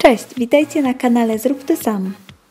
Cześć, witajcie na kanale Zrób to sam.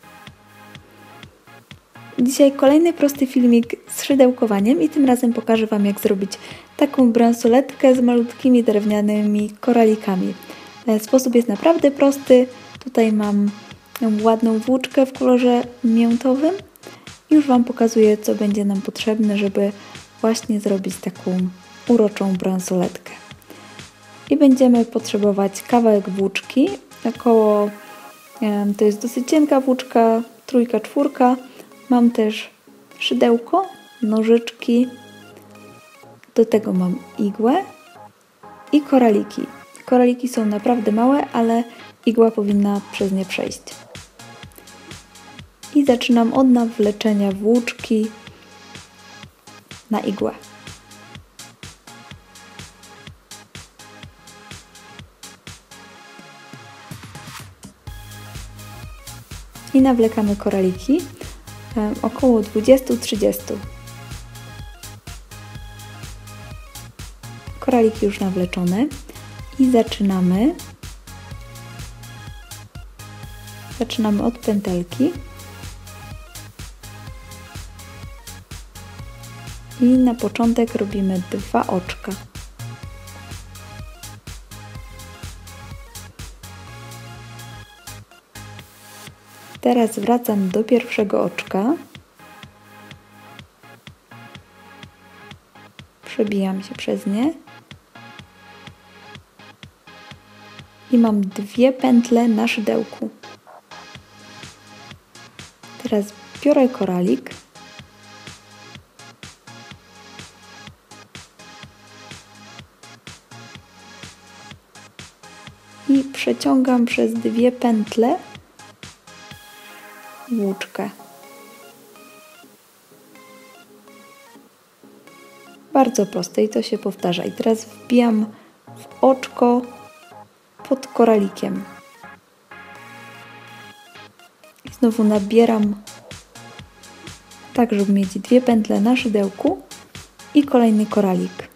Dzisiaj kolejny prosty filmik z szydełkowaniem i tym razem pokażę Wam, jak zrobić taką bransoletkę z malutkimi drewnianymi koralikami. Sposób jest naprawdę prosty. Tutaj mam ładną włóczkę w kolorze miętowym i już Wam pokazuję, co będzie nam potrzebne, żeby właśnie zrobić taką uroczą bransoletkę. I będziemy potrzebować kawałek włóczki, około, to jest dosyć cienka włóczka, 3/4. Mam też szydełko, nożyczki, do tego mam igłę i koraliki. Koraliki są naprawdę małe, ale igła powinna przez nie przejść. I zaczynam od nawleczenia włóczki na igłę. I nawlekamy koraliki, około 20-30. Koraliki już nawleczone i zaczynamy od pętelki i na początek robimy 2 oczka. Teraz wracam do pierwszego oczka, przebijam się przez nie i mam 2 pętle na szydełku. Teraz biorę koralik i przeciągam przez 2 pętle włóczkę. Bardzo proste i to się powtarza. I teraz wbijam w oczko pod koralikiem. I znowu nabieram tak, żeby mieć 2 pętle na szydełku i kolejny koralik.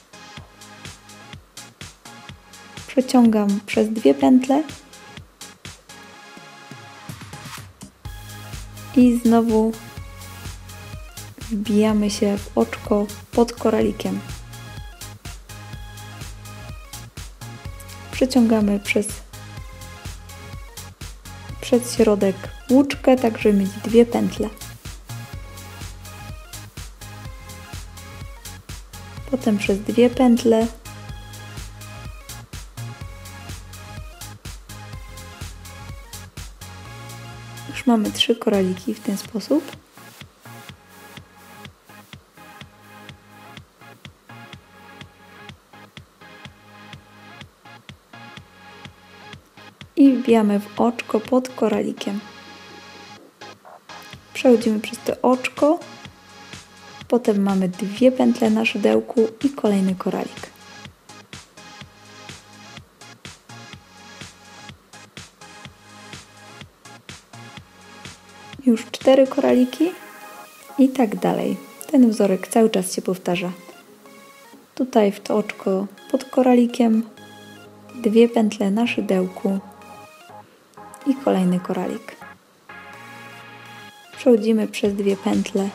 Przeciągam przez 2 pętle i znowu wbijamy się w oczko pod koralikiem. Przeciągamy przez środek włóczkę, tak żeby mieć 2 pętle. Potem przez 2 pętle. Już mamy 3 koraliki w ten sposób. I wbijamy w oczko pod koralikiem. Przechodzimy przez to oczko. Potem mamy 2 pętle na szydełku i kolejny koralik. Już 4 koraliki i tak dalej. Ten wzorek cały czas się powtarza. Tutaj w to oczko pod koralikiem, 2 pętle na szydełku i kolejny koralik. Przechodzimy przez 2 pętle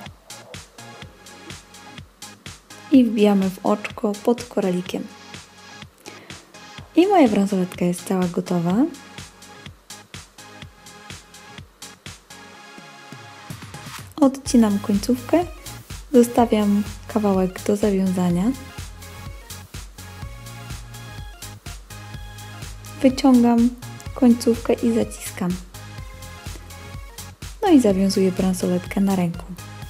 i wbijamy w oczko pod koralikiem. I moja bransoletka jest cała gotowa. Odcinam końcówkę, zostawiam kawałek do zawiązania. Wyciągam końcówkę i zaciskam. No i zawiązuję bransoletkę na ręku.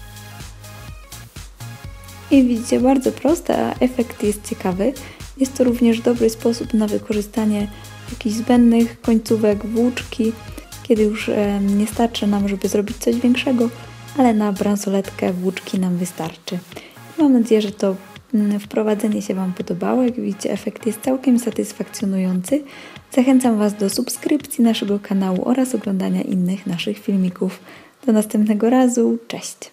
I widzicie, bardzo proste, a efekt jest ciekawy. Jest to również dobry sposób na wykorzystanie jakichś zbędnych końcówek włóczki, kiedy już nie starczy nam, żeby zrobić coś większego, ale na bransoletkę włóczki nam wystarczy. Mam nadzieję, że to wprowadzenie się Wam podobało. Jak widzicie, efekt jest całkiem satysfakcjonujący. Zachęcam Was do subskrypcji naszego kanału oraz oglądania innych naszych filmików. Do następnego razu. Cześć!